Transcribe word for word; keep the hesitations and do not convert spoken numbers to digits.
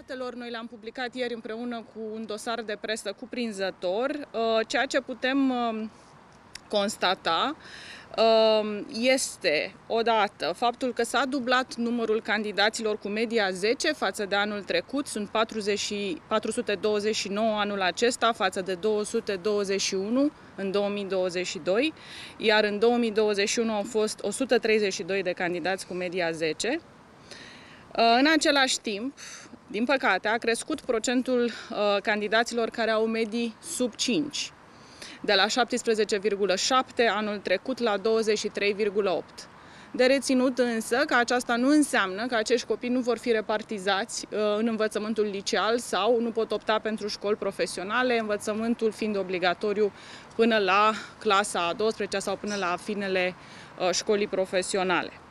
datelor noi le-am publicat ieri împreună cu un dosar de presă cuprinzător. Ceea ce putem constata este, odată, faptul că s-a dublat numărul candidaților cu media zece față de anul trecut. Sunt patru sute douăzeci și nouă anul acesta față de două sute douăzeci și unu în două mii douăzeci și doi, iar în două mii douăzeci și unu au fost o sută treizeci și doi de candidați cu media zece. În același timp, din păcate, a crescut procentul candidaților care au medii sub cinci, de la șaptesprezece virgulă șapte anul trecut la douăzeci și trei virgulă opt. De reținut însă că aceasta nu înseamnă că acești copii nu vor fi repartizați în învățământul liceal sau nu pot opta pentru școli profesionale, învățământul fiind obligatoriu până la clasa a douăsprezecea sau până la finele școlii profesionale.